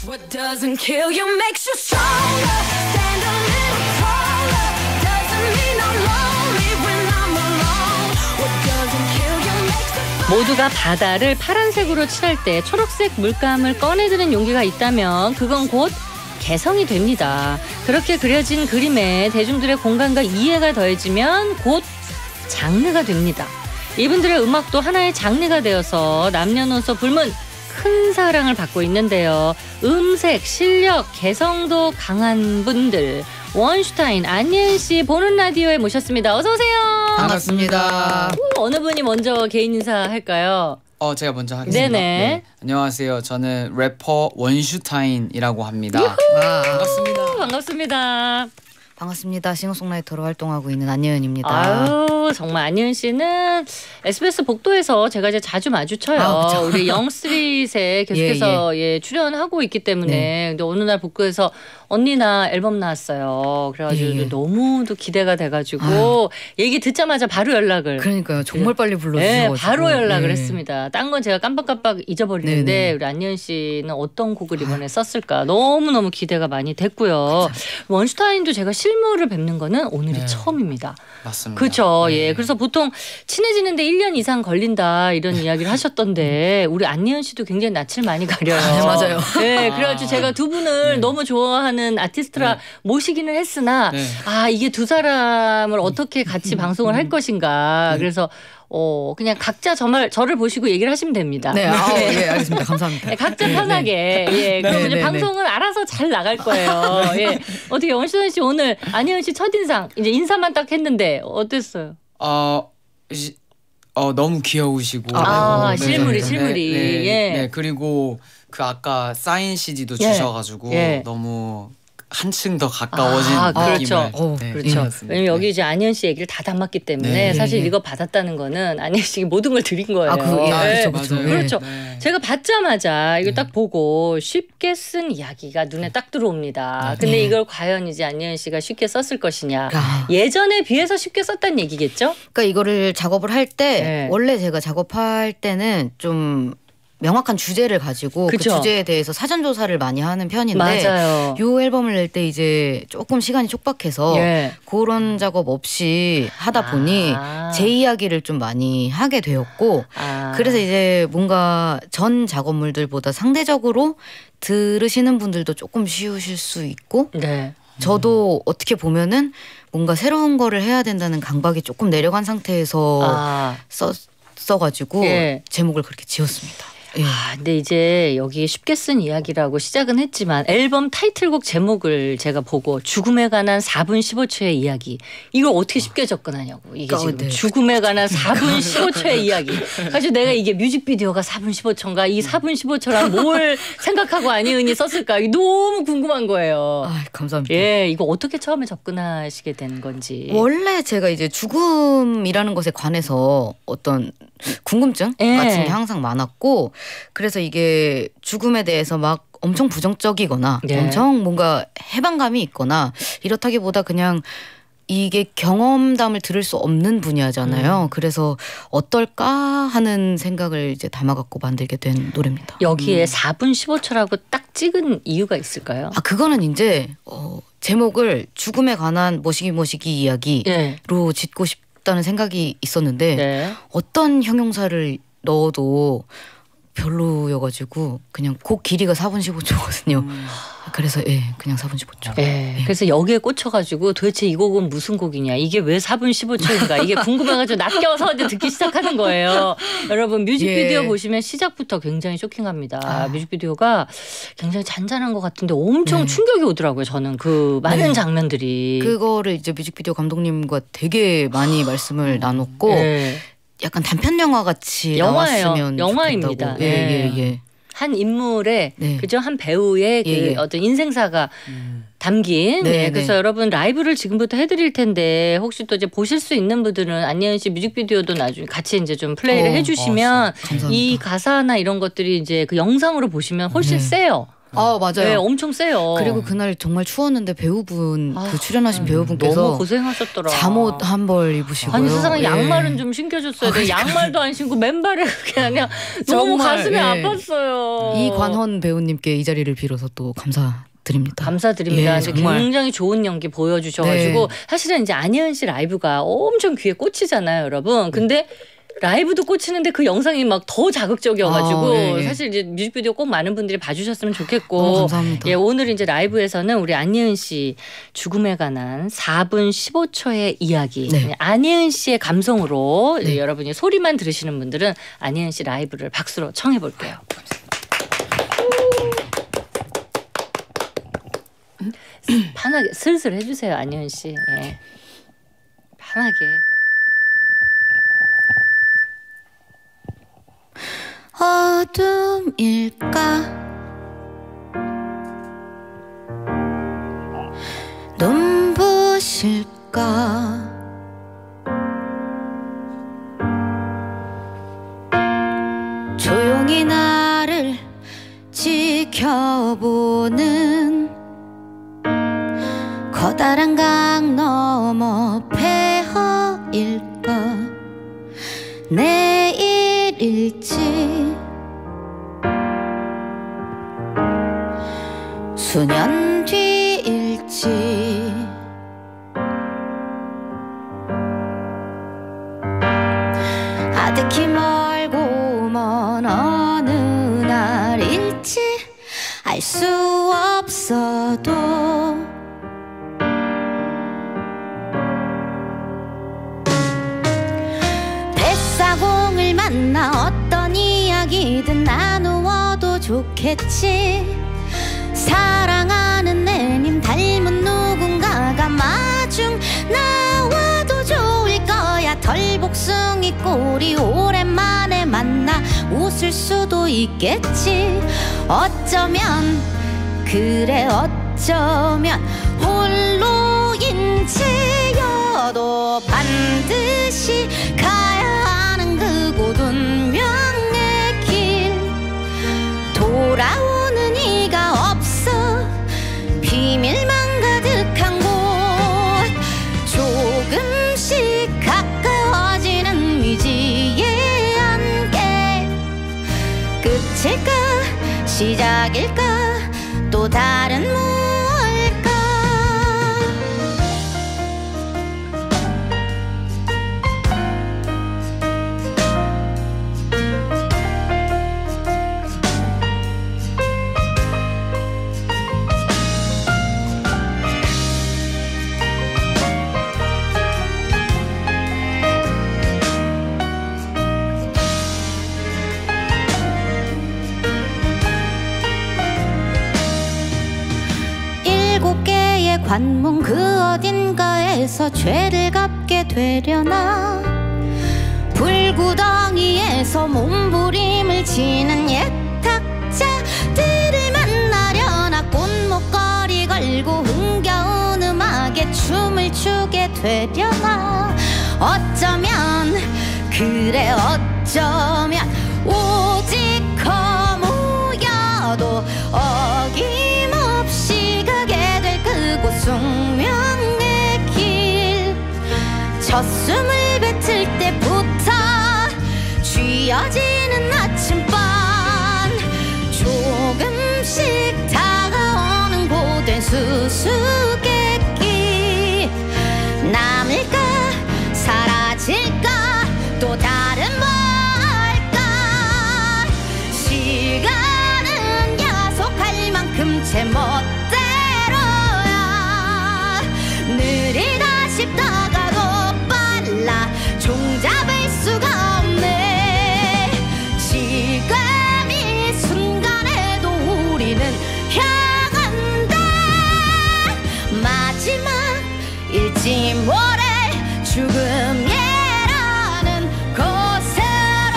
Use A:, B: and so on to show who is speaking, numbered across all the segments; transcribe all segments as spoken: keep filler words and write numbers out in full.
A: What doesn't kill you makes you stronger. Stand a little taller. Doesn't mean I'm lonely when I'm alone. What doesn't kill you makes you
B: 모두가 바다를 파란색으로 칠할 때 초록색 물감을 꺼내드는 용기가 있다면 그건 곧 개성이 됩니다. 그렇게 그려진 그림에 대중들의 공감과 이해가 더해지면 곧 장르가 됩니다. 이분들의 음악도 하나의 장르가 되어서 남녀노소 불문 큰 사랑을 받고 있는데요. 음색, 실력, 개성도 강한 분들 원슈타인 안예은 씨 보는 라디오에 모셨습니다. 어서 오세요.
C: 반갑습니다.
B: 오, 어느 분이 먼저 개인 인사 할까요?
C: 어 제가 먼저 하겠습니다.
B: 네네.
C: 네. 안녕하세요. 저는 래퍼 원슈타인이라고 합니다.
B: 와,
C: 반갑습니다.
B: 반갑습니다.
D: 반갑습니다. 싱어송라이터로 활동하고 있는 안예은입니다.
B: 아유, 정말 안예은 씨는 에스비에스 복도에서 제가 이제 자주 마주쳐요.
D: 아,
B: 우리 영스트릿에 계속해서 예, 예. 예, 출연하고 있기 때문에 네. 근데 어느 날 복도에서 언니 나 앨범 나왔어요. 그래가지고
D: 예, 예.
B: 너무도 기대가 돼가지고
D: 아유.
B: 얘기 듣자마자 바로 연락을.
D: 그러니까요. 정말 빨리 불러주셔가지고.
B: 네, 바로 연락을
D: 네.
B: 했습니다. 딴 건 제가 깜빡깜빡 잊어버리는데
D: 네네.
B: 우리 안예은 씨는 어떤 곡을 이번에 썼을까 너무너무 기대가 많이 됐고요.
D: 그쵸.
B: 원슈타인도 제가 실물을 뵙는 거는 오늘이
C: 네.
B: 처음입니다.
C: 맞습니다.
B: 그렇죠.
C: 네.
B: 예. 그래서 보통 친해지는데 일 년 이상 걸린다 이런 이야기를 하셨던데 우리 안예은 씨도 굉장히 낯을 많이 가려요.
D: 네, 맞아요.
B: 네, 그래가지고 제가 두 분을
C: 네.
B: 너무 좋아하는 아티스트라
C: 네.
B: 모시기는 했으나
C: 네.
B: 아 이게 두 사람을 어떻게 같이 방송을 할 것인가.
C: 네.
B: 그래서 어 그냥 각자 저말 저를 보시고 얘기를 하시면 됩니다.
D: 네, 아, 예, 알겠습니다. 감사합니다.
B: 네, 각자 편하게. 예, 그럼
D: 네,
B: 이제
D: 네,
B: 방송은 알아서 잘 나갈 거예요. 예, 어떻게 원슈타인 씨 오늘 안예은 씨 첫인상 이제 인사만 딱 했는데 어땠어요?
C: 어, 시, 어 너무 귀여우시고.
B: 아,
C: 네.
B: 실물이,
C: 네.
B: 실물이.
C: 네.
B: 예.
C: 네. 그리고 그 아까 사인 씨디도
B: 예.
C: 주셔가지고
B: 예.
C: 너무 한층 더 가까워진
B: 아,
C: 느낌을.
B: 그렇죠.
D: 어,
C: 네,
B: 그렇죠.
C: 받았습니다.
B: 왜냐면 여기
C: 네.
B: 이제 안예은 씨 얘기를 다 담았기 때문에
C: 네.
B: 사실
D: 네.
B: 이거 받았다는 거는 안예은 씨에게 모든 걸 드린 거예요.
D: 아, 그, 예,
B: 네.
D: 그렇죠, 그렇죠.
C: 맞아요.
D: 예.
B: 그렇죠.
C: 네.
B: 제가 받자마자 이거
C: 네.
B: 딱 보고 쉽게 쓴 이야기가 눈에 딱 들어옵니다.
C: 네.
B: 근데
D: 네.
B: 이걸 과연 이제 안예은 씨가 쉽게 썼을 것이냐.
D: 아.
B: 예전에 비해서 쉽게 썼다는 얘기겠죠?
D: 그러니까 이거를 작업을 할 때
B: 네.
D: 원래 제가 작업할 때는 좀 명확한 주제를 가지고
B: 그쵸?
D: 그 주제에 대해서 사전 조사를 많이 하는 편인데
B: 맞아요.
D: 요 앨범을 낼 때 이제 조금 시간이 촉박해서
B: 예.
D: 그런 작업 없이 하다 보니
B: 아.
D: 제 이야기를 좀 많이 하게 되었고
B: 아.
D: 그래서 이제 뭔가 전 작업물들보다 상대적으로 들으시는 분들도 조금 쉬우실 수 있고
B: 네.
D: 저도 어떻게 보면은 뭔가 새로운 거를 해야 된다는 강박이 조금 내려간 상태에서
B: 아.
D: 써, 써가지고
B: 예.
D: 제목을 그렇게 지었습니다. 예.
B: 아, 근데 이제 여기 쉽게 쓴 이야기라고 시작은 했지만 앨범 타이틀곡 제목을 제가 보고 죽음에 관한 사 분 십오 초의 이야기 이걸 어떻게 쉽게 접근하냐고 이게
D: 어,
B: 지금
D: 네.
B: 죽음에 관한 사 분 십오 초의 이야기 사실 내가 이게 뮤직비디오가 사 분 십오 초인가 이 사 분 십오 초랑 뭘 생각하고 안예은이 썼을까 이게 너무 궁금한 거예요.
D: 아, 감사합니다.
B: 예, 이거 어떻게 처음에 접근하시게 된 건지.
D: 원래 제가 이제 죽음이라는 것에 관해서 어떤 궁금증
B: 예.
D: 같은 게 항상 많았고 그래서 이게 죽음에 대해서 막 엄청 부정적이거나
B: 예.
D: 엄청 뭔가 해방감이 있거나 이렇다기보다 그냥 이게 경험담을 들을 수 없는 분야잖아요.
B: 음.
D: 그래서 어떨까 하는 생각을 이제 담아갖고 만들게 된 노래입니다.
B: 여기에 사 분 십오 초라고 딱 찍은 이유가 있을까요?
D: 아 그거는 이제 어, 제목을 죽음에 관한 모시기 모시기 이야기로
B: 예.
D: 짓고 싶다는 생각이 있었는데
B: 네.
D: 어떤 형용사를 넣어도 별로여가지고 그냥 곡 길이가 사 분 십오 초거든요.
C: 음.
D: 그래서 예 그냥 사 분 십오 초.
B: 예. 그래서 여기에 꽂혀가지고 도대체 이 곡은 무슨 곡이냐 이게 왜 사 분 십오 초인가 이게 궁금해가지고 낚여서 이제 듣기 시작하는 거예요. 여러분 뮤직비디오
D: 예.
B: 보시면 시작부터 굉장히 쇼킹합니다.
D: 아.
B: 뮤직비디오가 굉장히 잔잔한 것 같은데 엄청
D: 네.
B: 충격이 오더라고요. 저는 그 많은
D: 네.
B: 장면들이.
D: 그거를 이제 뮤직비디오 감독님과 되게 많이 말씀을 나눴고
B: 예.
D: 약간 단편 영화 같이
B: 영화예요.
D: 나왔으면
B: 영화입니다.
D: 좋겠다고. 예예
B: 예.
D: 예.
B: 한 인물의
D: 네.
B: 그죠 한 배우의 그
D: 예, 예.
B: 어떤 인생사가
C: 음.
B: 담긴.
D: 네,
B: 예, 그래서
D: 네.
B: 여러분 라이브를 지금부터 해드릴 텐데 혹시 또 이제 보실 수 있는 분들은 안예은 씨 뮤직비디오도 나중에 같이 이제 좀 플레이를
D: 어,
B: 해주시면
D: 감사합니다.
B: 이 가사나 이런 것들이 이제 그 영상으로 보시면 훨씬
D: 네.
B: 세요.
D: 아 맞아요.
B: 네, 엄청 세요.
D: 그리고 그날 정말 추웠는데 배우분
B: 아,
D: 그 출연하신 배우분께서
B: 너무 고생하셨더라.
D: 잠옷 한 벌 입으시고요.
B: 아니 세상에
D: 예.
B: 양말은 좀 신겨줬어야 돼. 양말도 안 신고 맨발에 그냥 너무
D: 정말,
B: 가슴이
D: 예.
B: 아팠어요.
D: 이관헌 배우님께 이 자리를 빌어서 또 감사드립니다.
B: 감사드립니다.
D: 예,
B: 근데
D: 정말.
B: 굉장히 좋은 연기 보여주셔가지고
D: 네.
B: 사실은 이제 안예은 씨 라이브가 엄청 귀에 꽂히잖아요, 여러분. 근데 라이브도 꽂히는데 그 영상이 막 더 자극적이어가지고
D: 아, 예, 예.
B: 사실 이제 뮤직비디오 꼭 많은 분들이 봐주셨으면 좋겠고.
D: 너무 감사합니다.
B: 예, 오늘 이제 라이브에서는 우리 안예은 씨 죽음에 관한 사 분 십오 초의 이야기.
D: 네.
B: 안예은 씨의 감성으로
D: 네.
B: 여러분이 소리만 들으시는 분들은 안예은 씨 라이브를 박수로 청해 볼게요. 편하게 슬슬 해주세요, 안예은 씨. 예. 편하게.
D: 어둠일까 눈부실까 조용히 나를 지켜보는 커다란 강 너머 폐허일까 내일일지 수년 뒤일지 아득히 멀고 먼 어느 날일지 알 수 없어도 뱃사공을 만나 어떤 이야기든 나누어도 좋겠지 사랑하는 내님 닮은 누군가가 마중 나와도 좋을 거야 털복숭이 꼬리 오랜만에 만나 웃을 수도 있겠지 어쩌면 그래 어쩌면 홀로인지여도 반드시 가야 하는 그곳 운명의 길 돌아오는 이가 없어 비밀만 가득한 곳 조금씩 가까워지는 미지의 안개 끝일까 시작일까 또 다른 무엇일까 일곱 개의 관문 그 어딘가에서 죄를 갚게 되려나 불구덩이에서 몸부림을 치는 예탁자들을 만나려나 꽃목걸이 걸고 흥겨운 음악에 춤을 추게 되려나 어쩌면 그래 어쩌면 오직 허무여도 어김없이 가게 될 그곳 숙명의 길 첫 숨을 뱉을 때부터 쥐어지는 아침밤 조금씩 다가오는 고된 수수께끼 남을까 사라질까 또 다른 뭘까 시간은 야속할 만큼 제멋대로야 느리다 싶다가도 빨라 종잡을 수가 없네 지금이 순간에도 우리는 향한다 마지막일지 모를 죽음이라는 곳으로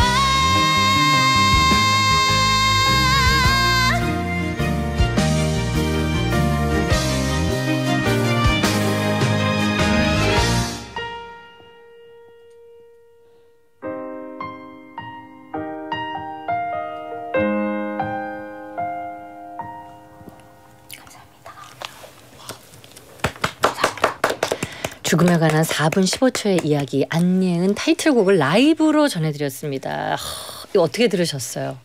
B: 죽음에 관한 사 분 십오 초의 이야기 안예은 타이틀곡을 라이브로 전해드렸습니다. 하, 이거 어떻게 들으셨어요?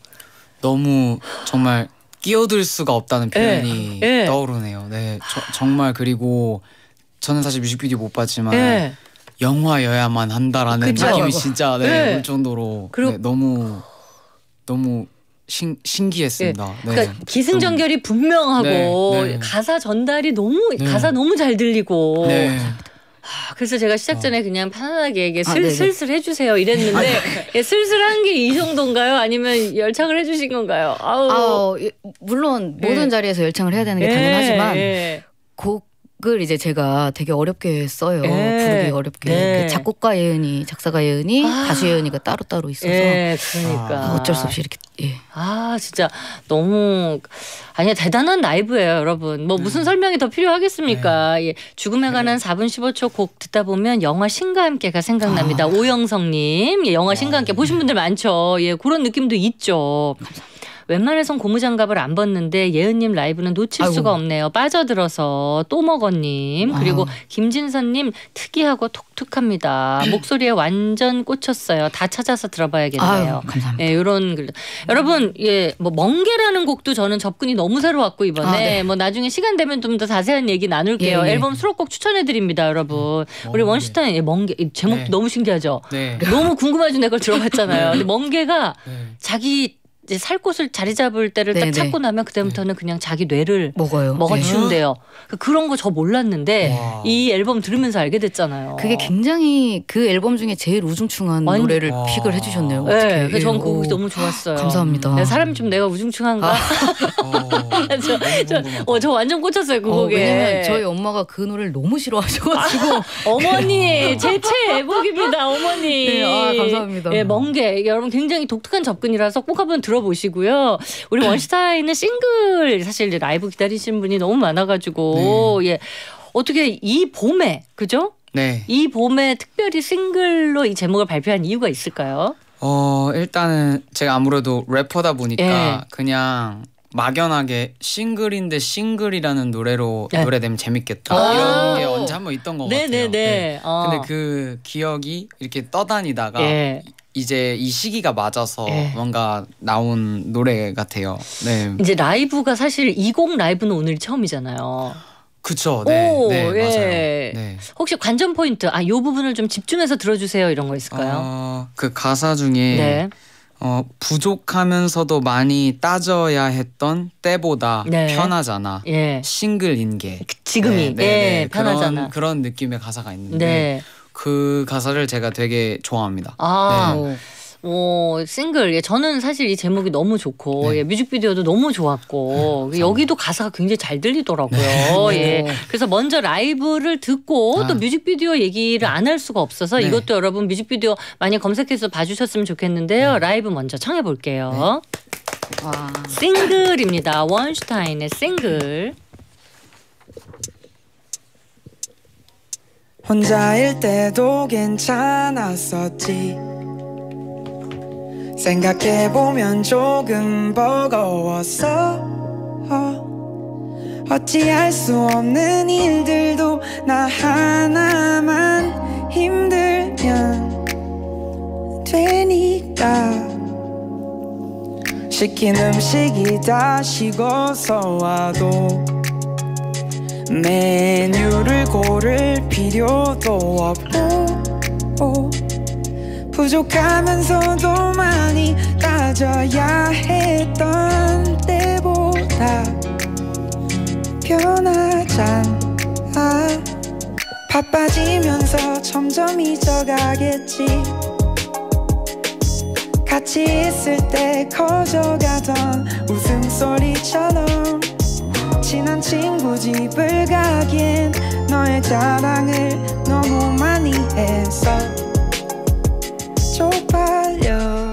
C: 너무 정말 끼어들 수가 없다는 표현이
B: 네, 네.
C: 떠오르네요. 네, 저, 정말 그리고 저는 사실 뮤직비디오 못 봤지만
B: 네.
C: 영화여야만 한다라는
B: 그쵸?
C: 느낌이 진짜 네,
B: 네.
C: 올 정도로
B: 그리고-
C: 네, 너무 너무 신, 신기했습니다. 네.
B: 그러니까 기승전결이 분명하고
C: 네, 네.
B: 가사 전달이 너무
C: 네.
B: 가사 너무 잘 들리고
C: 네.
B: 아, 그래서 제가 시작 전에 그냥 편안하게 이게
D: 아,
B: 슬,
D: 네네.
B: 슬슬 해주세요 이랬는데 예, 슬슬한 게 이 정도인가요? 아니면 열창을 해주신 건가요? 아우.
D: 아, 예, 물론
B: 네.
D: 모든 자리에서 열창을 해야 되는 게
B: 예,
D: 당연하지만
B: 예.
D: 곡을 이제 제가 되게 어렵게 써요.
B: 예.
D: 부르기 어렵게.
B: 네.
D: 그 작곡가 예은이, 작사가 예은이,
B: 아.
D: 가수 예은이가 따로따로 있어서
B: 예, 그러니까
D: 아, 어쩔 수 없이 이렇게 예.
B: 아 진짜 너무 아니 대단한 라이브예요 여러분. 뭐 무슨 설명이 더 필요하겠습니까? 예, 죽음에 관한 사 분 십오 초 곡 듣다 보면 영화 신과 함께가 생각납니다. 오영성님 예, 영화 신과 함께 보신 분들 많죠. 예, 그런 느낌도 있죠. 웬만해선 고무장갑을 안 벗는데 예은님 라이브는 놓칠
D: 아이고.
B: 수가 없네요. 빠져들어서 또 먹어님 그리고
D: 아.
B: 김진선님 특이하고 톡톡합니다. 목소리에 완전 꽂혔어요. 다 찾아서 들어봐야겠네요.
D: 아유, 감사합니다.
B: 예, 이런 글. 여러분, 예, 뭐 멍게라는 곡도 저는 접근이 너무 새로웠고 이번에
D: 아, 네.
B: 뭐 나중에 시간 되면 좀 더 자세한 얘기 나눌게요.
D: 예, 예.
B: 앨범 수록곡 추천해 드립니다, 여러분. 우리
C: 멍게.
B: 원슈타인 예, 멍게 이 제목
C: 네.
B: 너무 신기하죠.
C: 네.
B: 너무 궁금해가지고 내가 그걸 들어봤잖아요. 근데 멍게가
C: 네.
B: 자기 이제 살 곳을 자리 잡을 때를 딱
D: 네, 네.
B: 찾고 나면 그다음부터는 그냥 자기 뇌를
D: 먹어요. 네.
B: 먹어치운대요. 그런 거 저 몰랐는데
C: 와.
B: 이 앨범 들으면서 알게 됐잖아요.
D: 그게 굉장히 그 앨범 중에 제일 우중충한
B: 완-
D: 노래를
C: 와.
D: 픽을 해주셨네요.
B: 네,
D: 어떡해.
B: 그래서 전
D: 예,
B: 그거
D: 오.
B: 너무 좋았어요.
D: 감사합니다.
B: 네, 사람이 좀 내가 우중충한가?
C: 어,
B: 저, 저, 어, 저 완전 꽂혔어요 그
D: 어,
B: 곡에.
D: 왜냐면 저희 엄마가 그 노래를 너무 싫어하셔가지고
B: 어머니 제 최애곡입니다 어머니.
D: 네, 아, 감사합니다.
B: 예, 멍게 여러분 굉장히 독특한 접근이라서 꼭 한번 들어보시고요. 우리 원슈타인은 싱글 사실 이제 라이브 기다리시는 분이 너무 많아가지고 예 어떻게 이 봄에 그죠?
C: 네.
B: 이 봄에 특별히 싱글로 이 제목을 발표한 이유가 있을까요?
C: 어 일단은 제가 아무래도 래퍼다 보니까
B: 예.
C: 그냥 막연하게 싱글인데 싱글이라는 노래로
B: 네.
C: 노래 내면 재밌겠다
B: 아.
C: 이런 게 언제 한번 있던 것 같아요.
B: 네네네.
C: 네.
B: 어.
C: 근데 그 기억이 이렇게 떠다니다가
B: 예.
C: 이제 이 시기가 맞아서
B: 예.
C: 뭔가 나온 노래 같아요. 네,
B: 이제 라이브가 사실 이 곡 라이브는 오늘이 처음이잖아요.
C: 그쵸. 네,
B: 오,
C: 네
B: 예.
C: 맞아요. 네.
B: 혹시 관전 포인트, 아, 요 부분을 좀 집중해서 들어주세요 이런 거 있을까요?
C: 어, 그 가사 중에
B: 네.
C: 어, 부족하면서도 많이 따져야 했던 때보다
B: 네.
C: 편하잖아.
B: 예.
C: 싱글인 게
B: 지금이 예, 편하잖아.
C: 그런, 그런 느낌의 가사가 있는데
B: 네.
C: 그 가사를 제가 되게 좋아합니다.
B: 아,
C: 네.
B: 오, 싱글. 예, 저는 사실 이 제목이 너무 좋고
C: 네.
B: 예, 뮤직비디오도 너무 좋았고
C: 네,
B: 여기도 가사가 굉장히 잘 들리더라고요.
C: 네.
B: 예. 그래서 먼저 라이브를 듣고
C: 아.
B: 또 뮤직비디오 얘기를 안 할 수가 없어서
C: 네.
B: 이것도 여러분 뮤직비디오 많이 검색해서 봐주셨으면 좋겠는데요. 라이브 먼저 청해 볼게요.
D: 와.
B: 싱글입니다. 원슈타인의 싱글.
E: 혼자일 때도 괜찮았었지. 생각해보면 조금 버거웠어. 어찌할 수 없는 일들도 나 하나만 힘들면 되니까. 시킨 음식이 다 식어서 와도 메뉴를 고를 필요도 없고, 부족하면서도 많이 따져야 했던 때보다 편하잖아. 바빠지면서 점점 잊어가겠지. 같이 있을 때 커져가던 웃음소리처럼 친한 친구 집을 가기엔 너의 자랑을 너무 많이 해서 쪽팔려.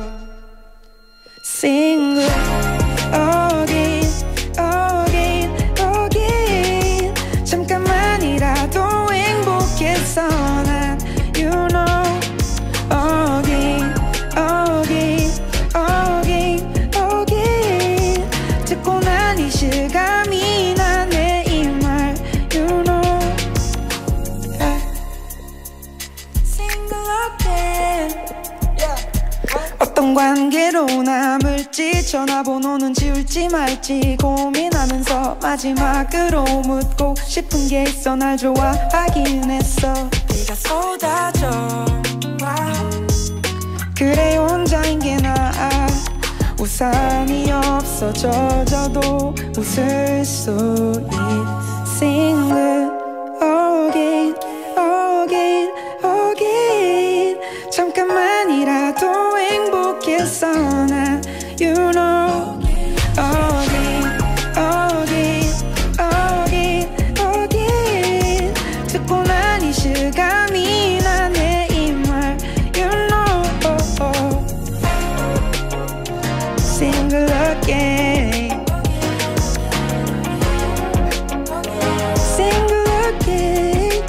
E: Single again, again, again. 잠깐만이라도 행복했어 난, you know. Again, again, again, again. 듣고 난 이 실감이 나네 이 말, you know. 뒤로 남을지 전화번호는 지울지 말지 고민하면서 마지막으로 묻고 싶은 게 있어 날 좋아하긴 했어 비가 쏟아져 와 그래 혼자인 게 나아 우산이 없어 젖어도 웃을 수 있어 Single again again again 잠깐만이라도 행복했어 난 You know again again again again 듣고 난 이 실감이 나네 이 말 You know Single again Single again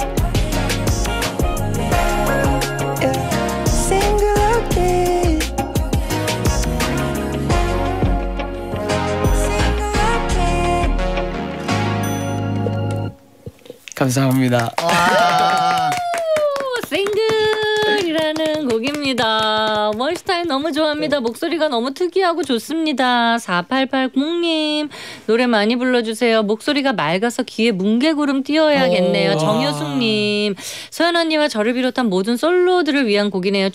E: yeah. Single again Single again
C: 감사합니다.
D: 와.
B: 싱글이라는 곡입니다. 원슈타인 너무 좋아합니다. 목소리가 너무 특이하고 좋습니다. 사팔팔공님 노래 많이 불러주세요. 목소리가 맑아서 귀에 뭉게구름 띄워야겠네요.
C: 오.
B: 정효숙님 소연 언니와 저를 비롯한 모든 솔로들을 위한 곡이네요.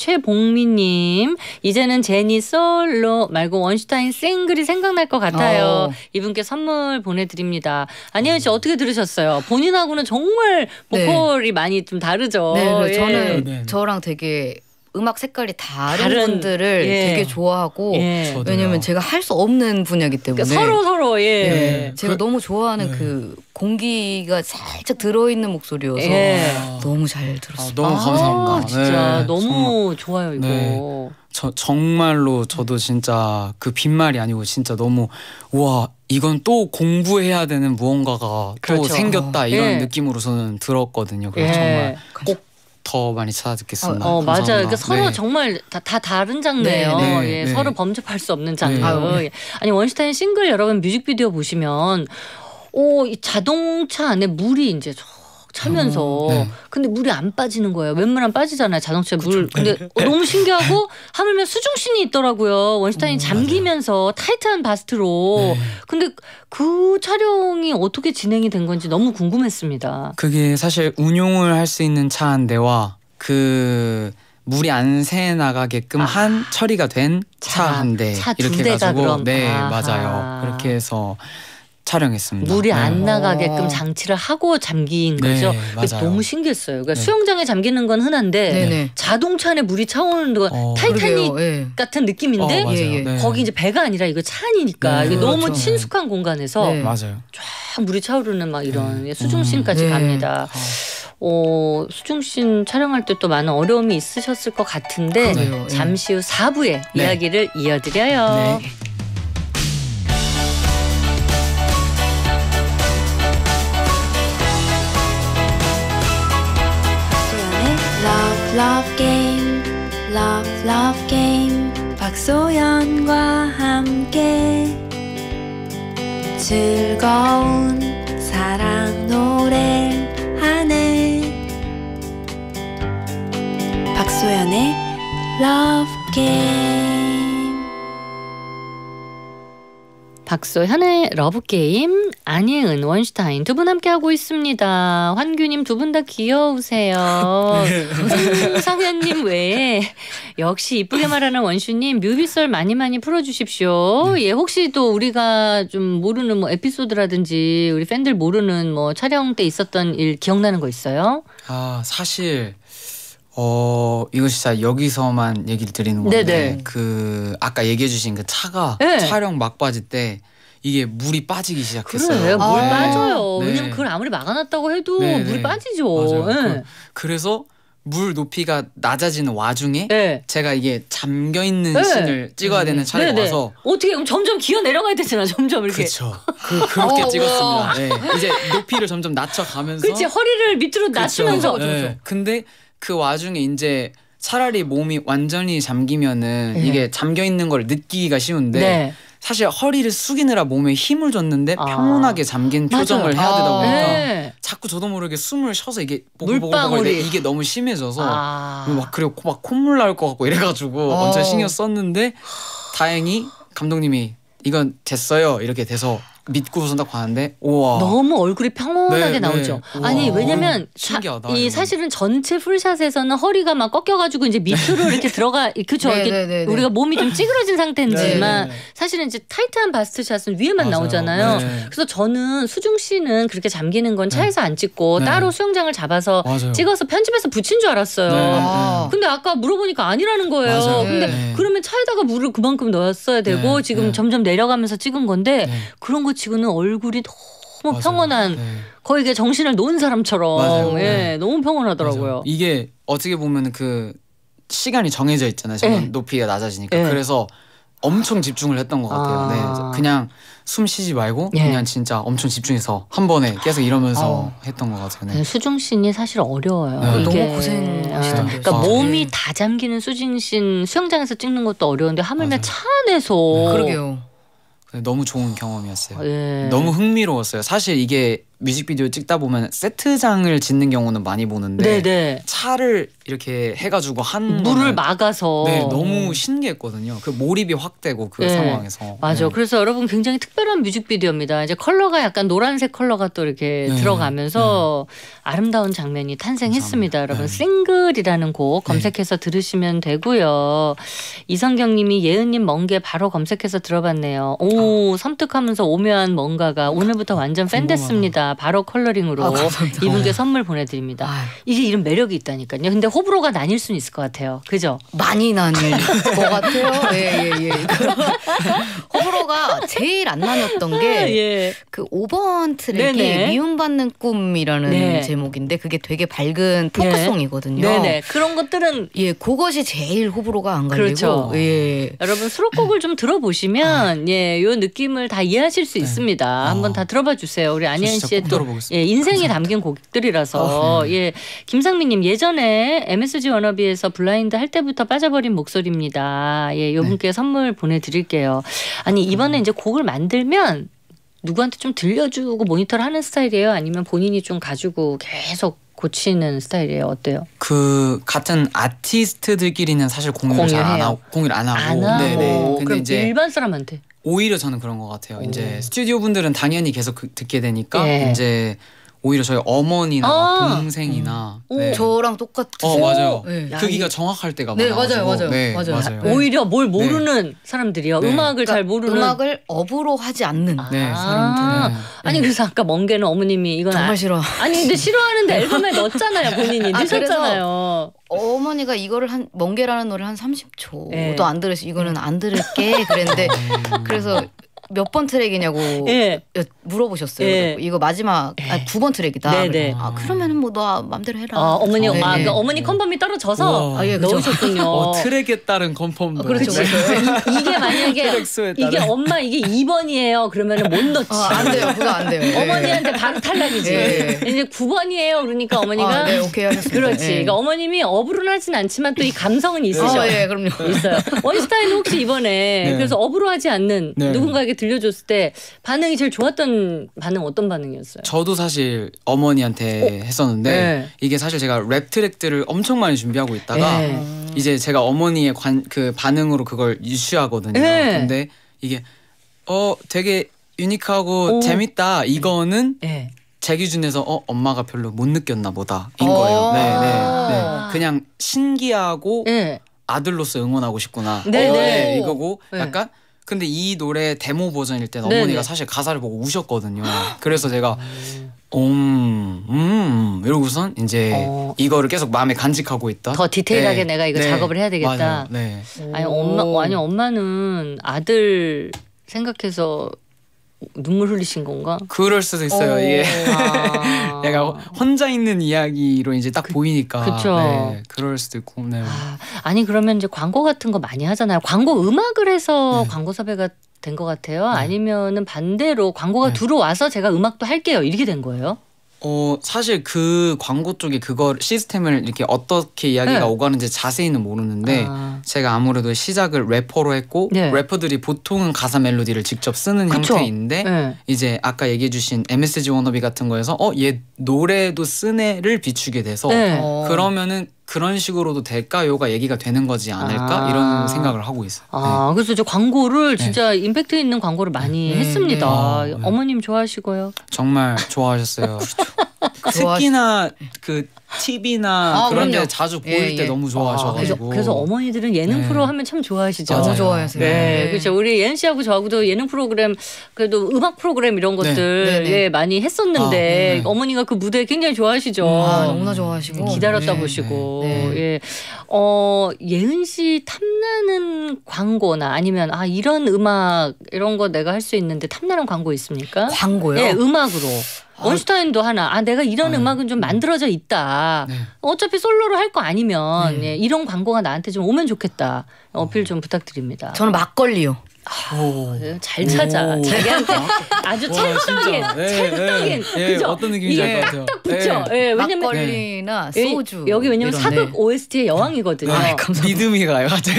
B: 최봉미님 이제는 제니 솔로 말고 원슈타인 싱글이 생각날 것 같아요.
D: 어.
B: 이분께 선물 보내드립니다. 안혜연 씨 어떻게 들으셨어요? 본인하고는 정말 보컬이 많이 좀 다르죠.
D: 네, 네,
B: 예.
D: 저는
C: 네.
D: 저랑 되게 음악 색깔이 다른,
B: 다른,
D: 분들을
B: 예.
D: 되게 좋아하고
B: 예.
C: 저도요.
D: 왜냐면 제가 할 수 없는 분야이기 때문에
B: 그러니까 서로 서로 예.
D: 네, 제가
C: 그-
D: 너무 좋아하는
C: 네.
D: 그 공기가 살짝 들어있는 목소리여서
B: 예.
D: 너무 잘
C: 아,
D: 들었어요.
C: 너무
B: 아,
C: 감사합니다.
B: 진짜
C: 네,
B: 너무
C: 정말,
B: 좋아요 이거.
C: 네. 저 정말로 저도 진짜 그 빈말이 아니고 진짜 너무 우와 이건 또 공부해야 되는 무언가가
B: 그렇죠.
C: 또 생겼다 이런
B: 예.
C: 느낌으로 저는 들었거든요. 그래서
B: 예.
C: 정말 꼭 더 많이 찾아듣겠습니다.
B: 어 맞아요.
C: 감사합니다.
B: 그러니까 서로
C: 네.
B: 정말 다, 다 다른 장르예요.
C: 네, 네,
B: 예,
C: 네.
B: 서로 범접할 수 없는 장르.
C: 네.
D: 아유, 네.
B: 예. 아니 원슈타인 싱글 여러분 뮤직비디오 보시면 오, 이 자동차 안에 물이 이제 쭉 차면서
C: 음, 네.
B: 근데 물이 안 빠지는 거예요. 웬만하면 빠지잖아요. 자동차 물. 근데 어, 너무 신기하고 하물며 수중신이 있더라고요. 원슈타인이 잠기면서 타이트한 바스트로.
C: 네.
B: 근데 그 촬영이 어떻게 진행이 된 건지 너무 궁금했습니다.
C: 그게 사실 운용을 할 수 있는 차 한 대와 그 물이 안 새 나가게끔
B: 아.
C: 한 처리가 된 차
B: 차,
C: 한 대
B: 차두
C: 이렇게
B: 대가
C: 해가지고
B: 그럼.
C: 네
B: 아하.
C: 맞아요. 그렇게 해서 촬영했습니다.
B: 물이
C: 네.
B: 안 나가게끔
D: 어.
B: 장치를 하고 잠긴
C: 네,
B: 거죠.
C: 맞아요.
B: 너무 신기했어요. 그러니까
C: 네.
B: 수영장에 잠기는 건 흔한데
D: 네네.
B: 자동차 안에 물이 차오는 건
C: 어.
B: 타이타닉
D: 그러게요. 예.
B: 같은 느낌인데
C: 어, 맞아요.
D: 예, 예.
C: 네.
B: 거기 이제 배가 아니라 이거 차 안이니까
C: 네,
B: 이게 너무
C: 그렇죠.
B: 친숙한 공간에서
D: 네.
C: 맞아요.
B: 쫙 물이 차오르는 막 이런 수중신까지
D: 네.
B: 갑니다. 어, 수중신 촬영할 때 또 많은 어려움이 있으셨을 것 같은데
D: 그래요. 예.
B: 잠시 후 사 부에
C: 네.
B: 이야기를 이어드려요.
C: 네.
A: 박소연의 Love Love Game, Love Love Game. 박소연과 함께 즐거운 사랑 노래하네. 박소연의 Love Game.
B: 박소현의 러브게임, 안예은, 원슈타인 두 분 함께하고 있습니다. 환규님 두 분 다 귀여우세요. 상현님 외에 역시 이쁘게 말하는 원슈님 뮤비썰 많이 많이 풀어주십시오. 예, 혹시 또 우리가 좀 모르는 뭐 에피소드라든지 우리 팬들 모르는 뭐 촬영 때 있었던 일 기억나는 거 있어요?
C: 아 사실 어 이거 진짜 여기서만 얘기를 드리는 건데
B: 네네.
C: 그 아까 얘기해주신 그 차가
B: 네.
C: 촬영 막바지 때 이게 물이 빠지기 시작했어요.
B: 그래요. 물
D: 아.
B: 빠져요.
C: 네.
B: 왜냐면 그걸 아무리 막아놨다고 해도
C: 네,
B: 물이
C: 네.
B: 빠지죠.
C: 맞아요.
B: 예.
C: 그, 그래서 물 높이가 낮아지는 와중에
B: 네.
C: 제가 이게 잠겨 있는
B: 네.
C: 씬을 찍어야 되는 차례가
B: 네네.
C: 와서
B: 어떻게 그럼 점점 기어 내려가야 되잖아. 점점 이렇게.
C: 그렇죠. 그, 그렇게
D: 어,
C: 찍었습니다. 네. 이제 높이를 점점 낮춰가면서
B: 그렇지. 허리를 밑으로
C: 그렇죠.
B: 낮추면서.
C: 네. 근데 그 와중에 이제 차라리 몸이 완전히 잠기면은
B: 네.
C: 이게 잠겨 있는 걸 느끼기가 쉬운데
B: 네.
C: 사실 허리를 숙이느라 몸에 힘을 줬는데
B: 아.
C: 평온하게 잠긴
B: 맞아요.
C: 표정을 해야 되다
D: 아.
C: 보니까
B: 네.
C: 자꾸 저도 모르게 숨을 쉬어서 이게 보글보글
B: 물방울이.
C: 이게 너무 심해져서
B: 아.
C: 막 그리고 막 콧물 나올 것 같고 이래가지고
D: 어.
C: 엄청 신경 썼는데 다행히 감독님이 이건 됐어요 이렇게 돼서 믿고서 딱 봤는데 우와
B: 너무 얼굴이 평온하게
C: 네,
B: 나오죠.
C: 네. 우와.
B: 아니 왜냐면
C: 신기하다,
B: 사, 이
C: 이거.
B: 사실은 전체 풀샷에서는 허리가 막 꺾여가지고 이제 밑으로 이렇게 들어가 그쵸
D: 네,
B: 이렇게
D: 네, 네, 네.
B: 우리가 몸이 좀 찌그러진 상태인지만
C: 네, 네.
B: 사실은 이제 타이트한 바스트샷은 위에만
C: 맞아요.
B: 나오잖아요.
C: 네.
B: 그래서 저는 수중 씨는 그렇게 잠기는 건 차에서 안 찍고
C: 네.
B: 따로 수영장을 잡아서
C: 맞아요.
B: 찍어서 편집해서 붙인 줄 알았어요.
C: 네,
D: 아.
B: 근데 아까 물어보니까 아니라는 거예요.
C: 맞아요.
B: 근데
C: 네.
B: 그러면 차에다가 물을 그만큼 넣었어야 되고
C: 네,
B: 지금
C: 네.
B: 점점 내려가면서 찍은 건데
C: 네.
B: 그런 거 치고는 얼굴이 너무
C: 맞아요.
B: 평온한
C: 네.
B: 거의 이게 정신을 놓은 사람처럼
C: 맞아요.
B: 예,
C: 네.
B: 너무 평온하더라고요.
C: 맞아요. 이게 어떻게 보면 그 시간이 정해져 있잖아요. 저는
B: 네.
C: 높이가 낮아지니까
B: 네.
C: 그래서 엄청 집중을 했던 것 같아요.
B: 아.
C: 네, 그냥 숨 쉬지 말고
B: 예.
C: 그냥 진짜 엄청 집중해서 한 번에 계속 이러면서
B: 어.
C: 했던 것 같아요.
B: 네,
C: 네.
B: 수중신이 사실 어려워요.
C: 네.
B: 이게
D: 너무 고생하시던데요.
B: 그러니까
C: 아.
B: 몸이
D: 네.
B: 다 잠기는 수중신 수영장에서 찍는 것도 어려운데 하물며
C: 맞아요.
B: 차 안에서
D: 그러게요.
C: 너무 좋은 경험이었어요.
B: 예.
C: 너무 흥미로웠어요. 사실 이게 뮤직비디오 찍다 보면 세트장을 짓는 경우는 많이 보는데
B: 네네.
C: 차를 이렇게 해가지고 한
B: 물을
C: 거는
B: 막아서
C: 네 너무 신기했거든요. 그 몰입이 확 되고 그
B: 네.
C: 상황에서
B: 맞아.
C: 네.
B: 그래서 여러분 굉장히 특별한 뮤직비디오입니다. 이제 컬러가 약간 노란색 컬러가 또 이렇게
C: 네.
B: 들어가면서 아름다운 장면이 탄생했습니다.
C: 감사합니다.
B: 여러분
C: 네.
B: 싱글이라는 곡 검색해서 들으시면 되고요. 이성경님이 예은님 멍게 바로 검색해서 들어봤네요. 오 섬뜩하면서 오묘한 뭔가가 오늘부터 완전 팬
C: 궁금하다.
B: 됐습니다. 바로 컬러링으로
D: 아, 감사합니다.
B: 이분께 선물 보내드립니다.
D: 아유.
B: 이게 이런 매력이 있다니까요. 근데 호불호가 나뉠 수는 있을 것 같아요. 그죠?
D: 많이 나뉠 것 같아요. 예예 예. 호불호가 제일 안 나눴던 게
B: 예.
D: 그 오 번 트랙이
B: 네네.
D: 미움받는 꿈이라는
B: 네.
D: 제목인데 그게 되게 밝은 포크송이거든요.
B: 네네. 그런 것들은
D: 예, 그것이 제일 호불호가 안 갈리고.
B: 그렇죠.
D: 예.
B: 여러분 수록곡을 좀 들어보시면 예, 요 느낌을 다 이해하실 수 있습니다. 한번 다 들어봐 주세요. 우리 안희연
C: 진짜
B: 씨의
C: 꼭
B: 또
C: 들어보겠습니다.
B: 예, 인생이 담긴 곡들이라서 예, 김상민님 예전에 엠에스지 워너비에서 블라인드 할 때부터 빠져버린 목소리입니다. 예, 요 분께 선물 보내드릴게요. 아니 이번에 이제 곡을 만들면 누구한테 좀 들려주고 모니터를 하는 스타일이에요? 아니면 본인이 좀 가지고 계속 고치는 스타일이에요? 어때요?
C: 그 같은 아티스트들끼리는 사실 공유를 잘 안
B: 공유해요.
C: 하고 공유를 안 하고,
B: 안 하고
C: 네네. 근데
B: 그럼
C: 이제
B: 일반 사람한테
C: 오히려 저는 그런 것 같아요. 이제 스튜디오 분들은 당연히 계속 그- 듣게 되니까
B: 예.
C: 이제 오히려 저희 어머니나
B: 아.
C: 동생이나
B: 음.
C: 네.
D: 저랑 똑같으세요.
C: 어 맞아요.
D: 네.
C: 크기가 정확할 때가
D: 네,
C: 많아가지고.
D: 맞아요, 맞아요.
C: 네,
D: 맞아요.
C: 맞아요.
D: 네.
B: 오히려 뭘 모르는 사람들이요.
C: 네.
B: 음악을 잘
D: 그러니까
B: 모르는
D: 음악을 업으로 하지 않는
C: 네,
B: 아.
C: 사람들. 네.
B: 아니 그래서 아까 멍게는 어머님이 이건
D: 정말
B: 아,
D: 싫어.
B: 아니 근데 싫어하는데 앨범에 넣었잖아요 본인이
D: 아,
B: 넣으셨잖아요.
D: 어머니가 이거를 한 멍게라는 노래 한 삼십 초도
B: 예.
D: 안 들으시 이거는 안 들을게 그랬는데 그래서 몇 번 트랙이냐고
B: 예.
D: 여- 물어보셨어요.
B: 예.
D: 그래서 이거 마지막 아, 구 번 트랙이다.
B: 네네.
D: 아 그러면은 뭐 너 맘대로 해라.
B: 아, 어머니
D: 네,
B: 아,
D: 네.
B: 그러니까 어머니 컨펌이 떨어져서
C: 우와.
D: 아, 예, 그죠.
B: 넣으셨군요.
C: 어, 트랙에 따른 컨펌도.
D: 어, 그렇죠.
C: 네.
B: 이- 이게 만약에
C: 트랙 수에
B: 이게
C: 따른.
B: 엄마 이게 이 번이에요. 그러면은 못 넣지.
D: 어, 안 돼요. 그거 안 돼요. 예.
B: 어머니한테 바로 탈락이지.
D: 예.
B: 이제 구 번이에요. 그러니까 어머니가
D: 아, 네, 오케이 하셨습니다.
B: 그렇지.
D: 예.
B: 그러니까 어머님이 업으로는 하진 않지만 또 이 감성은 있으셔.
D: 아, 예, 그럼요.
B: 있어요. 원슈타인은 혹시 이번에
C: 네.
B: 그래서 업으로 하지 않는
C: 네.
B: 누군가에게 들려줬을 때 반응이 제일 좋았던 반응 어떤 반응이었어요?
C: 저도 사실 어머니한테 했었는데
B: 네.
C: 이게 사실 제가 랩 트랙들을 엄청 많이 준비하고 있다가
B: 네.
C: 이제 제가 어머니의 관, 그 반응으로 그걸 유추하거든요.
B: 네.
C: 근데 이게 어 되게 유니크하고
B: 오.
C: 재밌다. 이거는
B: 네.
C: 제 기준에서 어 엄마가 별로 못 느꼈나 보다인
D: 오.
C: 거예요. 네, 네, 네.
B: 아.
C: 그냥 신기하고
B: 네.
C: 아들로서 응원하고 싶구나.
B: 네,
C: 어,
B: 네.
C: 이거고
B: 네.
C: 약간 근데 이 노래 데모 버전일 때는
B: 네,
C: 어머니가
B: 네.
C: 사실 가사를 보고 우셨거든요. 그래서 제가 음, 음 이러고선 이제
B: 어.
C: 이거를 계속 마음에 간직하고 있다.
B: 더 디테일하게
C: 네.
B: 내가 이거
C: 네.
B: 작업을 해야 되겠다.
C: 맞아요. 네.
B: 아니 엄마 아니 엄마는 아들 생각해서 눈물 흘리신 건가?
C: 그럴 수도 있어요.
D: 오.
C: 이게
B: 아.
C: 내가 혼자 있는 이야기로 이제 딱 보이니까.
B: 그쵸.
C: 네, 그럴 수도 있고. 네.
B: 아, 아니 그러면 이제 광고 같은 거 많이 하잖아요. 광고 음악을 해서
C: 네.
B: 광고 섭외가 된 것 같아요. 아니면은 반대로 광고가
C: 네.
B: 들어와서 제가 음악도 할게요. 이렇게 된 거예요?
C: 어 사실 그 광고 쪽에 그거 시스템을 이렇게 어떻게 이야기가
B: 네.
C: 오가는지 자세히는 모르는데
B: 아.
C: 제가 아무래도 시작을 래퍼로 했고
B: 네.
C: 래퍼들이 보통은 가사 멜로디를 직접 쓰는
B: 그쵸?
C: 형태인데
B: 네.
C: 이제 아까 얘기해주신 엠에스지 워너비 같은 거에서 어 얘 노래도 쓰네를 비추게 돼서
B: 네.
D: 어.
C: 그러면은 그런 식으로도 될까요가 얘기가 되는 거지 않을까
B: 아.
C: 이런 생각을 하고 있어요.
B: 아, 그래서 저 광고를 진짜 임팩트 있는 광고를 많이
D: 네.
B: 했습니다.
C: 아, 네.
B: 어머님 좋아하시고요.
C: 정말 좋아하셨어요. 특히나 그 티비나
D: 아,
C: 그런 데
D: 그럼요.
C: 자주 보일
D: 예,
C: 때
D: 예.
C: 너무
B: 그래서,
C: 좋아하셔가지고.
B: 그래서 어머니들은 예능
C: 네.
B: 프로 하면 참 좋아하시죠.
C: 맞아요.
D: 너무 좋아하세요.
B: 네, 그렇죠. 우리 예은 씨하고 저하고도 예능 프로그램, 그래도 음악 프로그램 이런 것들
D: 네, 네.
B: 예, 많이 했었는데
C: 아, 네.
B: 어머니가 그 무대 굉장히 좋아하시죠.
D: 아, 너무나 좋아하시고.
B: 기다렸다
C: 네,
B: 보시고
D: 네.
B: 예. 어, 예은 씨 탐나는 광고나 아니면 아 이런 음악 이런 거 내가 할 수 있는데 탐나는 광고 있습니까?
D: 광고요?
B: 예, 음악으로. 원슈타인도 하나. 아 내가 이런
C: 아,
B: 음악은 좀 만들어져 있다.
C: 네.
B: 어차피 솔로로 할 거 아니면 예, 이런 광고가 나한테 좀 오면 좋겠다. 어필 좀 부탁드립니다.
D: 저는 막걸리요.
C: 오.
B: 예, 잘 찾아.
C: 오.
B: 자기한테 아주
C: 와,
B: 찰떡인,
C: 진짜. 예,
B: 찰떡인.
C: 예, 예,
B: 그죠?
C: 어떤 느낌인지
B: 이게
C: 알 것 같아요.
B: 딱 붙여. 예, 왜냐면
D: 막걸리나
B: 예,
D: 소주.
B: 여기 왜냐면
D: 이런,
B: 사극
D: 네.
B: 오에스티의 여왕이거든요.
C: 네. 믿음이 가요 갑자기.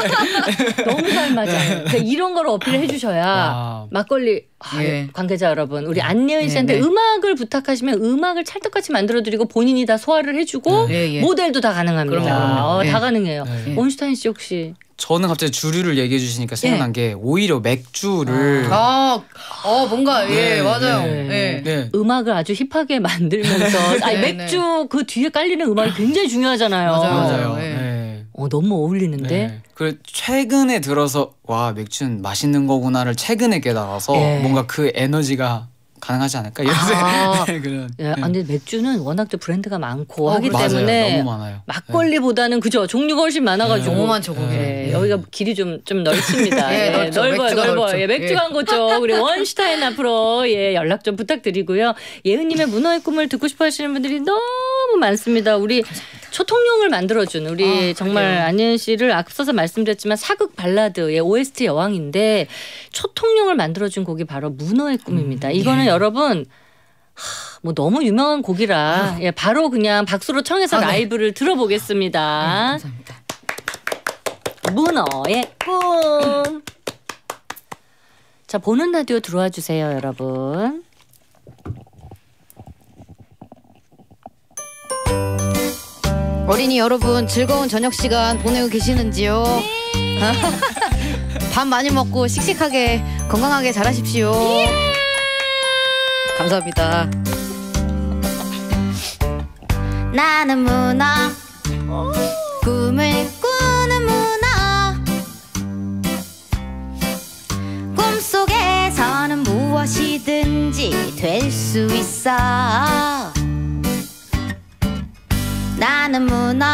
B: 너무 잘 맞아요. 그러니까 이런 걸 어필해 주셔야
C: 와.
B: 막걸리 아,
D: 예.
B: 관계자 여러분 우리 안예은
D: 네,
B: 씨한테
D: 네.
B: 음악을 부탁하시면 음악을 찰떡같이 만들어드리고 본인이 다 소화를 해주고
D: 예, 예.
B: 모델도 다 가능합니다.
D: 그럼요, 그럼요.
B: 어,
D: 예.
B: 다 가능해요.
C: 네.
B: 원슈타인 씨 혹시
C: 저는 갑자기 주류를 얘기해 주시니까 생각난 게 오히려 맥주를
D: 아, 어 뭔가 예
C: 네,
D: 맞아요.
B: 네.
D: 예.
C: 네.
B: 음악을 아주 힙하게 만들면서 아니
D: 네,
B: 맥주 그 뒤에 깔리는 음악이 굉장히 중요하잖아요.
D: 맞아요.
C: 맞아요.
D: 네.
C: 네.
B: 어, 너무 어울리는데.
C: 네. 그 최근에 들어서 와 맥주는 맛있는 거구나를 최근에 깨달아서
B: 예.
C: 뭔가 그 에너지가 가능하지 않을까 이런
B: 아.
C: 생각. 그런.
B: 예, 아, 근데 맥주는 워낙 또 브랜드가 많고
D: 어,
B: 하기
C: 맞아요.
B: 때문에
C: 너무 많아요.
B: 막걸리보다는 그죠 종류가 훨씬 많아가지고
D: 너무 많죠 거기.
B: 예, 여기가 길이 좀 좀 넓습니다.
D: 예,
B: 예,
D: 넓죠.
B: 넓어요,
D: 맥주가
B: 넓어요.
D: 넓죠.
B: 예, 맥주
D: 예.
B: 광고 쪽 우리 원슈타인 앞으로 예 연락 좀 부탁드리고요. 예은님의 문어의 꿈을 듣고 싶어하시는 분들이 너무 많습니다. 우리 초통령을 만들어준 우리
D: 아,
B: 정말
D: 그래요.
B: 안예은 씨를 앞서서 말씀드렸지만 사극 발라드의 오에스티 여왕인데 초통령을 만들어준 곡이 바로 문어의 꿈입니다. 이거는 여러분. 하, 뭐 너무 유명한 곡이라 예, 바로 그냥 박수로 청해서
D: 아, 네.
B: 라이브를 들어보겠습니다.
D: 감사합니다.
B: 문어의 꿈. 자 보는 라디오 들어와 주세요, 여러분.
D: 어린이 여러분 즐거운 저녁 시간 보내고 계시는지요? 밥 많이 먹고 씩씩하게 건강하게 자라십시오. 감사합니다. 나는 문어 꿈을 꾸는 문어 꿈속에서는 무엇이든지 될 수 있어. 나는 문어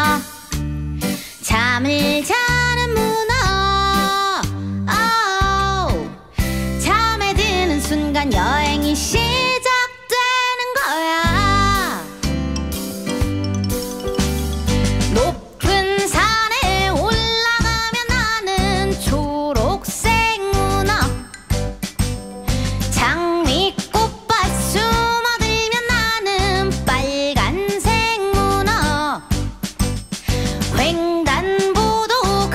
D: 잠을 자는 문어 오, 잠에 드는 순간 여행이 시작되는 거야. 높은 산에 올라가면 나는 초록색 문어 장미꽃밭 숨어들면 나는 빨간색 문어 횡단보도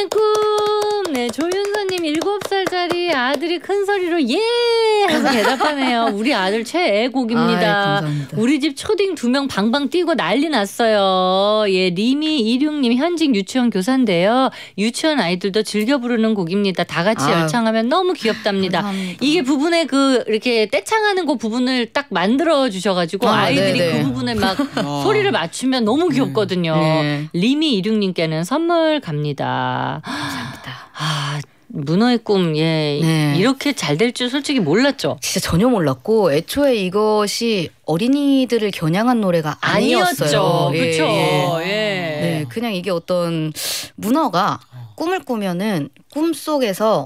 B: 부부의 꿈. 네, 조윤서님 일곱 살짜리 아들이 큰 소리로 예 하고 대답하네요. 우리 아들 최애곡입니다.
D: 아이, 감사합니다.
B: 우리 집 초딩 두 명 방방 뛰고 난리 났어요. 예, 리미 이륙님 현직 유치원 교사인데요. 유치원 아이들도 즐겨 부르는 곡입니다. 다 같이
D: 아유.
B: 열창하면 너무 귀엽답니다.
D: 감사합니다.
B: 이게 부분의 그 이렇게 떼창하는 그 부분을 딱 만들어 주셔가지고
D: 아,
B: 아이들이
D: 네네.
B: 그 부분에 막
C: 어.
B: 소리를 맞추면 너무 귀엽거든요.
D: 네.
B: 리미 이륙님께는 선물 갑니다.
D: 감사합니다.
B: 아, 문어의 꿈, 예.
D: 네.
B: 이렇게 잘 될 줄 솔직히 몰랐죠.
D: 진짜 전혀 몰랐고 애초에 이것이 어린이들을 겨냥한 노래가 아니었어요.
B: 아니었죠. 그렇죠.
D: 예, 예.
B: 예.
D: 네, 그냥 이게 어떤 문어가 꿈을 꾸면은 꿈 속에서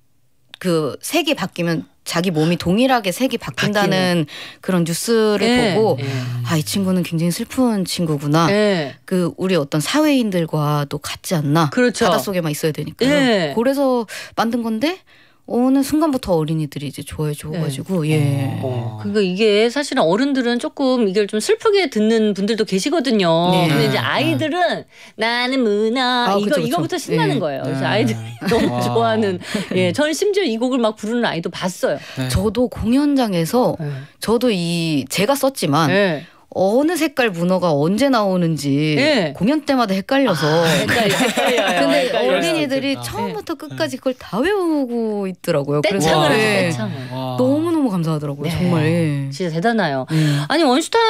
D: 그 색이 바뀌면 자기 몸이 동일하게 색이 바뀐다는 그런 뉴스를
B: 예.
D: 보고
B: 예.
D: 아, 이 친구는 굉장히 슬픈 친구구나.
B: 예.
D: 그 우리 어떤 사회인들과도 같지 않나.
B: 그렇죠.
D: 바닷속에만 있어야 되니까요.
B: 예.
D: 그래서 만든 건데 어느 순간부터 어린이들이 이제 좋아해 줘가지고 예.
B: 어, 그러니까 이게 사실은 어른들은 조금 이걸 좀 슬프게 듣는 분들도 계시거든요.
D: 네.
B: 근데 이제
C: 네.
B: 아이들은 나는 문어
D: 아,
B: 이거
D: 그쵸, 그쵸.
B: 이거부터 신나는
D: 네.
B: 거예요. 그래서
C: 네.
B: 아이들이 너무
C: 와.
B: 좋아하는. 예, 저는 심지어 이 곡을 막 부르는 아이도 봤어요.
C: 네.
D: 저도 공연장에서
B: 예.
D: 저도 이 제가 썼지만
B: 예.
D: 어느 색깔 문어가 언제 나오는지
B: 예.
D: 공연 때마다 헷갈려서
B: 헷갈려, 헷갈려요.
D: 근데
B: 헷갈려요.
D: 어린이들이
C: 그렇겠다.
D: 처음부터 끝까지 그걸 다 외우고 있더라고요.
B: 떼창을 하죠,
D: 예.
B: 떼창을.
C: 와.
D: 너무너무 감사하더라고요.
B: 네.
D: 정말. 예.
B: 진짜 대단해요.
D: 음.
B: 아니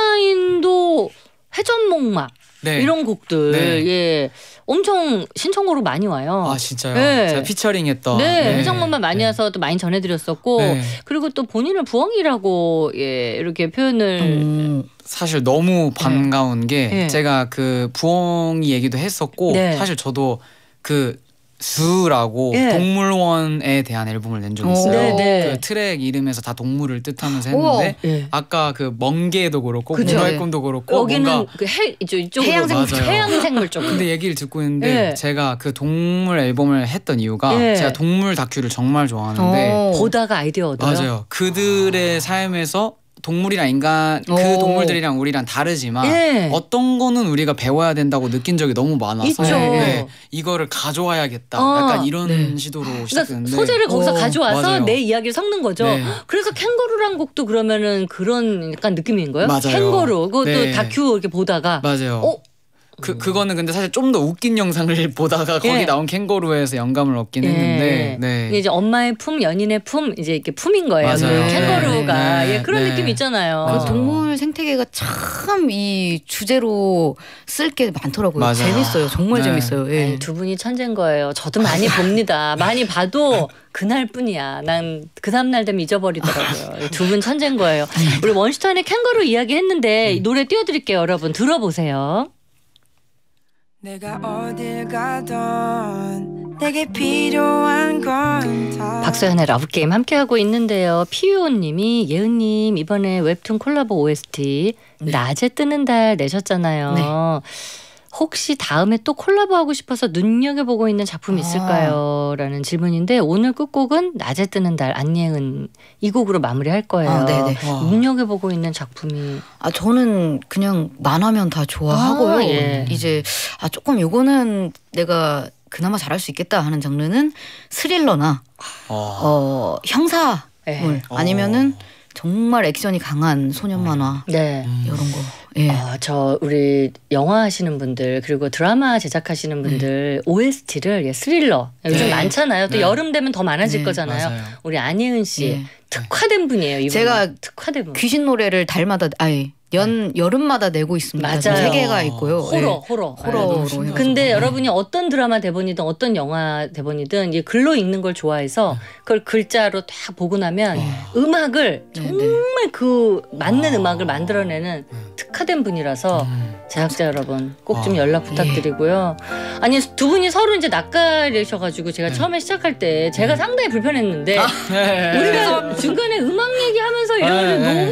B: 원슈타인도 회전목마
C: 네.
B: 이런 곡들
C: 네.
B: 예 엄청 신청곡으로 많이 와요.
C: 아 진짜요?
B: 네.
C: 제가 피처링했던.
B: 네, 회전목마 많이 와서 또 많이 전해드렸었고
C: 네.
B: 그리고 또 본인을 부엉이라고 예 이렇게 표현을
D: 음.
C: 사실 너무 반가운 게
B: 네.
C: 제가 그 부엉이 얘기도 했었고
B: 네.
C: 사실 저도 그 수라고
B: 네.
C: 동물원에 대한 앨범을 낸 적이 있어요.
B: 네, 네.
C: 그 트랙 이름에서 다 동물을 뜻하면서
D: 우와.
C: 했는데
B: 예.
C: 아까 그 멍게도 그렇고
B: 그죠.
C: 문어의 꿈도 그렇고
B: 여기는
C: 뭔가
B: 그 해, 이쪽 이쪽으로
D: 해양생물
C: 쪽.
B: 해양생물 쪽.
C: 근데 얘기를 듣고 있는데
B: 네.
C: 제가 그 동물 앨범을 했던 이유가
B: 네.
C: 제가 동물 다큐를 정말 좋아하는데
D: 어.
B: 보다가 아이디어 얻어요.
C: 맞아요. 그들의 삶에서 동물이랑 인간 그
D: 오.
C: 동물들이랑 우리랑 다르지만
B: 예.
C: 어떤 거는 우리가 배워야 된다고 느낀 적이 너무 많아서
B: 있죠.
C: 네, 이거를 가져와야겠다.
B: 어.
C: 약간 이런
D: 네.
C: 시도로
B: 그러니까
C: 시작했는데
B: 소재를 거기서
D: 오,
B: 가져와서
C: 맞아요.
B: 내 이야기를 섞는 거죠.
C: 네.
B: 그래서 캥거루란 곡도 그러면은 그런 약간 느낌인 거예요?
C: 맞아요.
B: 캥거루 그것도
C: 네.
B: 다큐 이렇게 보다가
C: 맞아요.
B: 어?
C: 그 그거는 근데 사실 좀 더 웃긴 영상을 보다가
B: 예.
C: 거기 나온 캥거루에서 영감을 얻긴 했는데 네.
B: 이게 이제 엄마의 품, 연인의 품 이제 이렇게 품인 거예요.
C: 맞아요.
B: 그 캥거루가
C: 네, 네,
B: 예, 그런
C: 네.
B: 느낌 있잖아요.
D: 그
C: 맞아요.
D: 동물 생태계가 참 이 주제로 쓸 게 많더라고요.
C: 맞아요.
D: 재밌어요. 정말
C: 네.
D: 재밌어요. 예.
B: 아니, 두 분이 천재인 거예요. 저도 많이 봅니다. 많이 봐도 그날뿐이야. 난 그 다음날 되면 잊어버리더라고요. 두 분 천재인 거예요. 우리 원슈타인의 캥거루 이야기 했는데 이 노래 띄워드릴게요. 여러분 들어보세요.
E: 내가 어딜 가던 내게 필요한 건 다
B: 박소연의 러브게임 함께하고 있는데요. 피유호님이 예은님 이번에 웹툰 콜라보 오에스티 낮에 뜨는 달 내셨잖아요.
D: 네.
B: 혹시 다음에 또 콜라보하고 싶어서 눈여겨보고 있는 작품이 있을까요? 라는 질문인데 오늘 끝곡은 낮에 뜨는 달 안예은 이 곡으로 마무리할 거예요.
D: 아, 네네.
C: 와.
B: 눈여겨보고 있는 작품이
D: 아 저는 그냥 만화면 다 좋아하고요.
B: 아, 예.
D: 이제 아 조금 요거는 내가 그나마 잘할 수 있겠다 하는 장르는 스릴러나
C: 어.
D: 어 형사물
B: 예.
D: 아니면은 정말 액션이 강한 소년 만화
B: 네.
D: 이런 거. 예.
B: 아, 저 우리 영화 하시는 분들 그리고 드라마 제작하시는 분들 오에스티를 예, 스릴러 요즘
C: 네.
B: 많잖아요. 또
C: 네.
B: 여름 되면 더 많아질
D: 네,
B: 거잖아요.
C: 맞아요.
B: 우리 안예은 씨
D: 예.
B: 특화된 분이에요. 이분
D: 제가
B: 특화된 분.
D: 귀신 노래를 달마다 아니 연 여름마다 내고 있습니다.
B: 맞아요.
D: 세 개가 있고요.
B: 호러,
D: 예.
B: 호러,
D: 호러로
C: 너무
D: 해가지고.
C: 신기하다.
B: 근데
C: 네.
B: 여러분이 어떤 드라마 대본이든 어떤 영화 대본이든 이 글로 읽는 걸 좋아해서 그걸 글자로 딱 보고 나면 음악을
D: 네,
B: 정말 그 맞는
C: 아.
B: 음악을 만들어내는 특화된 분이라서
C: 음.
B: 제작자 여러분 꼭 좀
C: 아.
B: 연락 부탁드리고요. 아니 두 분이 서로 이제 낯가리셔가지고 제가 처음에 시작할 때 제가 상당히 불편했는데
C: 네.
B: 우리가 중간에 음악 얘기하면서 이러면
C: 네, 네.
B: 너무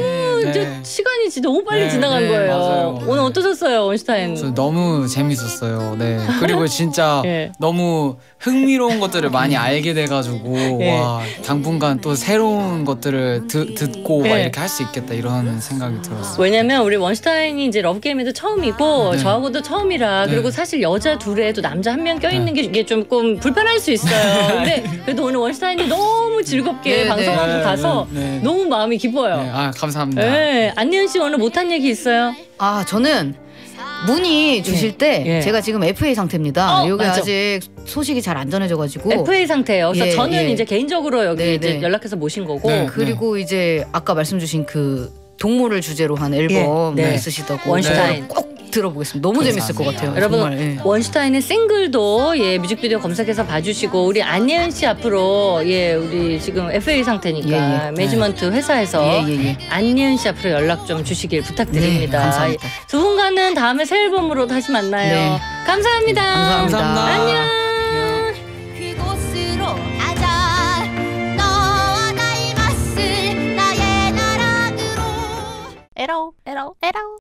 B: 이제
C: 네.
B: 시간이 진짜 너무 빨리
C: 네,
B: 지나간
C: 네,
B: 거예요.
C: 맞아요.
B: 오늘 어떠셨어요, 원슈타인?
C: 저 너무 재밌었어요. 네. 그리고 진짜
B: 예.
C: 너무 흥미로운 것들을 많이 알게 돼가지고
B: 예.
C: 와 당분간 또 새로운 것들을 드, 듣고 막
B: 예.
C: 이렇게 할 수 있겠다 이런 생각이 들었어요.
B: 왜냐면 우리 원슈타인이 이제 러브게임에도 처음이고
C: 네.
B: 저하고도 처음이라
C: 네.
B: 그리고 사실 여자 둘에 또 남자 한 명 껴있는 게 이게 조금 불편할 수 있어요. 근데 그래도 오늘 원슈타인이 너무 즐겁게
D: 네,
B: 방송하고
C: 네.
B: 가서
C: 네, 네.
B: 너무 마음이 기뻐요.
C: 네, 아 감사합니다.
B: 네. 안예은 씨 오늘 못한 얘기 있어요?
D: 아 저는 문의 주실 때
B: 예.
D: 제가 지금 에프에이 상태입니다.
B: 어,
D: 여기
B: 맞아.
D: 아직 소식이 잘 안 전해져가지고
B: 에프에이 상태예요. 그래서
D: 예,
B: 저는
D: 예.
B: 이제 개인적으로 여기
D: 네,
B: 이제
D: 네.
B: 연락해서 모신 거고
C: 네.
D: 그리고 이제 아까 말씀 주신 그 동물을 주제로 한 앨범
B: 예, 네.
D: 있으시다고
B: 원슈타인.
D: 네, 꼭 들어보겠습니다. 너무 재밌을 것
C: 감사합니다.
D: 같아요.
B: 여러분
D: 정말, 예.
B: 원슈타인의 싱글도 예 뮤직비디오 검색해서 봐주시고 우리 안예은 씨 앞으로 예 우리 지금 에프에이 상태니까
D: 예, 예.
B: 매니지먼트 회사에서
D: 예, 예, 예.
B: 안예은 씨 앞으로 연락 좀 주시길 부탁드립니다.
D: 네, 감사합니다.
B: 두 분과는 다음에 새 앨범으로 다시 만나요.
D: 네.
B: 감사합니다.
D: 감사합니다.
C: 감사합니다.
B: 안녕.
A: 그곳으로 가자 너와 닮았을 나의 나락으로 에러 에러 에러